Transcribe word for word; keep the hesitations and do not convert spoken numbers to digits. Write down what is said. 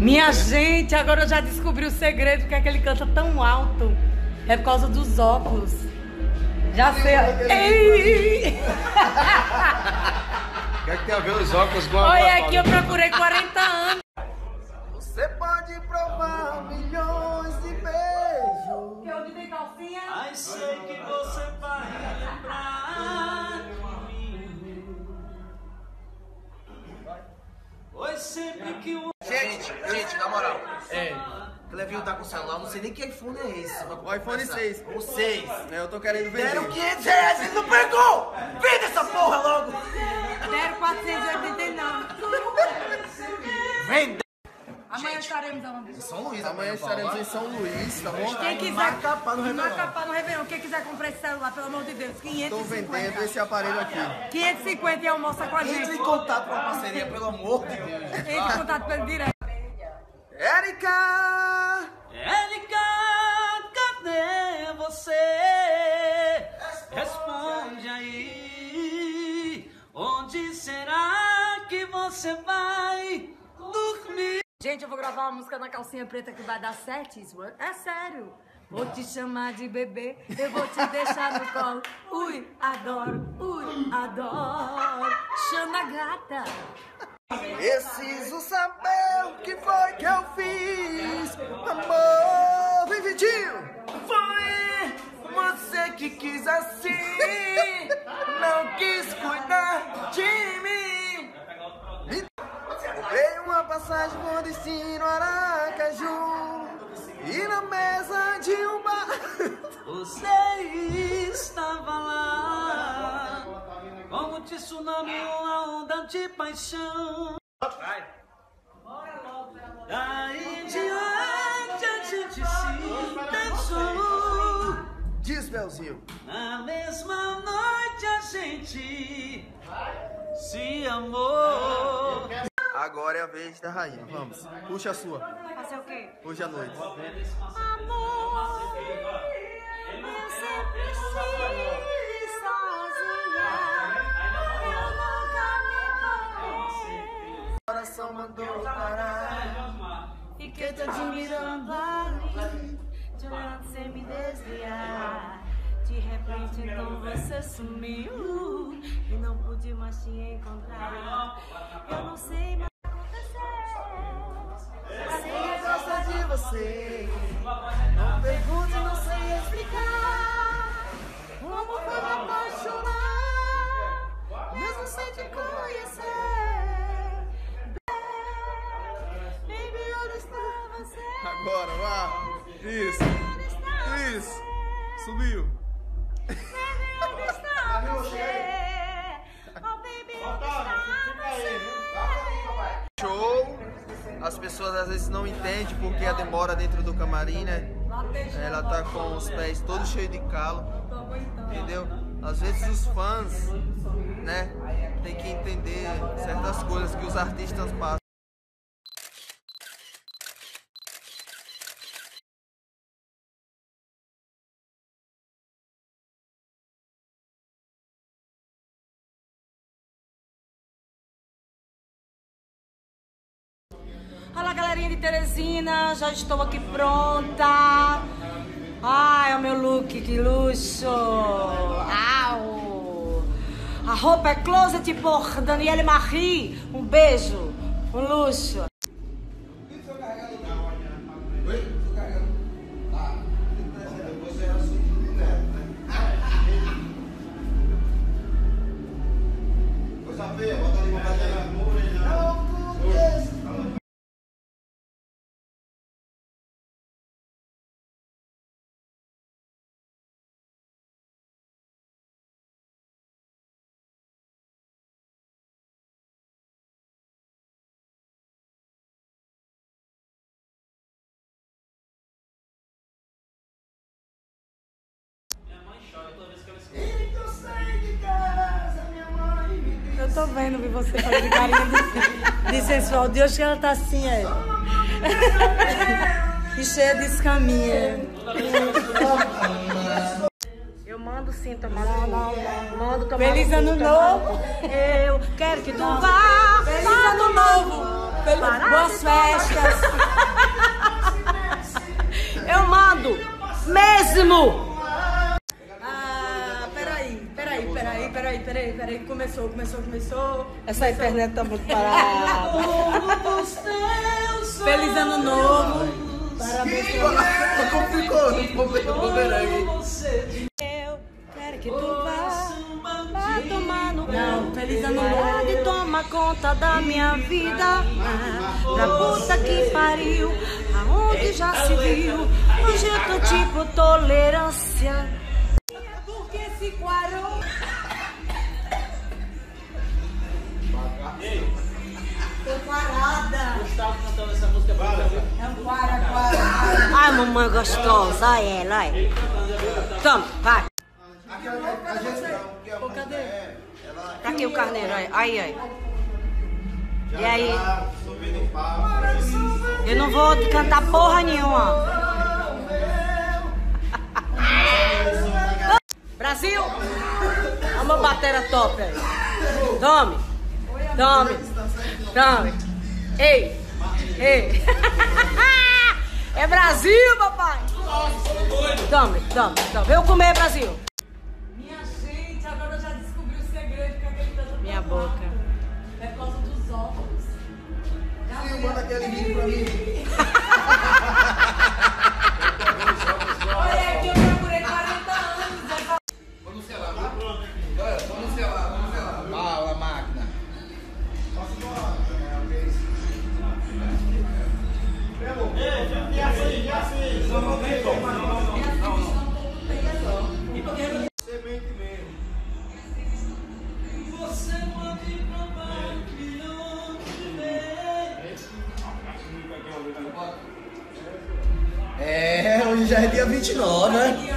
Minha gente, agora eu já descobri o segredo porque é que ele canta tão alto. É por causa dos óculos. Já sei. Ei! O que é que tem a ver os óculos com a Olha, é que eu procurei quarenta anos. Você pode provar milhões de beijos. Que eu tem calcinha? Ai, sei que você vai lembrar de mim. Pois sempre que o... Gente, gente, na moral. É. Clevinho tá com o celular, não sei nem que iPhone é esse. O iPhone seis. O seis. Eu tô querendo vender. Deram quinhentos reais, ele não pegou! Vende essa porra logo! Deram quatrocentos e oitenta e nove. Vende! Amanhã estaremos aonde? Em São Luís, Amanhã estaremos em São Luís, tá bom? Quem quiser Macapá no Réveillon. Macapá no Réveillon. Quem quiser comprar esse celular, pelo amor de Deus, quinhentos e Estou cinquenta. vendendo esse aparelho aqui. quinhentos e cinquenta e almoça com a Entre gente. em contato com a parceria, pelo amor de Deus. Entre em contato pelo direto. Érica! Érica, cadê você? Responde aí. Onde será que você vai dormir? Gente, eu vou gravar uma música na calcinha preta que vai dar certo, isso é sério. Vou te chamar de bebê, eu vou te deixar no colo. Ui, adoro, ui, adoro. Chama a gata. Preciso saber o que foi que eu fiz. Amor, vem Vitinho. Foi você que quis assim. Não quis cuidar de mim. Comprei uma passagem com destino Aracaju. E na mesa de um bar Você estava lá, como de tsunami, uma onda de paixão. Daí em diante a gente se deixou. Diz, Belzinho. Na mesma noite a gente se amou. Agora é a vez da rainha. Vamos. Puxa a sua. Fazer o quê? Hoje à noite. Amor, eu sempre estive sozinha. Eu nunca me O coração mandou parar. Fiquei te admirando ali, te olhando sem me desviar. De repente então você sumiu e não pude mais te encontrar. Eu não sei mais o que aconteceu. Sei que gosta de você. Não pergunte, não sei explicar. Como foi me apaixonar, mesmo sem te conhecer. Baby, onde está você? Agora, vá. Isso. Isso. Subiu. Baby, onde está você? Oh, baby, onde está você? Show. As pessoas às vezes não entendem porque a demora dentro do camarim, né? Ela tá com os pés todos cheios de calo. Entendeu? Às vezes os fãs, né, tem que entender certas coisas que os artistas passam. Olá, galerinha de Teresina, já estou aqui pronta. Ai, é o meu look, que luxo. Au. A roupa é Closet por Daniele Marie. Um beijo, um luxo. Coisa feia, bota ali uma cadeira. Eu tô vendo vi você fazer carinha de, de sensual. De hoje que ela tá assim, é. E cheia de escaminha. Eu mando sim tomar no Mando tomar Feliz ano novo. Eu quero que tu vá. Feliz ano novo. Boas festas. Eu mando mesmo. Ah, peraí, peraí, peraí, peraí, peraí, peraí. Começou, começou, começou. Essa internet tá muito parada. Feliz ano novo. Parabéns. Como ficou no bumerangue? Eu quero que tu vá, vá tomar no Não, feliz ano Para de novo. tomar conta da minha vida. Pra puta que pariu, aonde já se viu. Hoje eu tô tipo tolerância. Porque esse quarão. Tô parada. Gustavo cantando essa música pra mim. É um para, para. Ai, mamãe gostosa, ai ela, ai. Toma, vai. Ô, cadê? Tá aqui o carneiro, ai, ai, ai. E aí? Eu não vou cantar porra nenhuma. Brasil! Olha uma batera top aí. Tome! Tome! Tome! Ei! Ei! É Brasil, papai! Tome, tome, tome. Vem comer, Brasil! Minha gente, agora eu já descobri o segredo que aquele tanto. Minha boca. É por causa dos óculos. Sim, manda aquele vídeo pra mim. Olha aqui, eu procurei quarenta anos. É pra... Vamos selar, tá? Vamos selar, vamos selar. Bala, máquina. Semente mesmo. Você pode provar que não te É, hoje já é dia vinte e nove, né?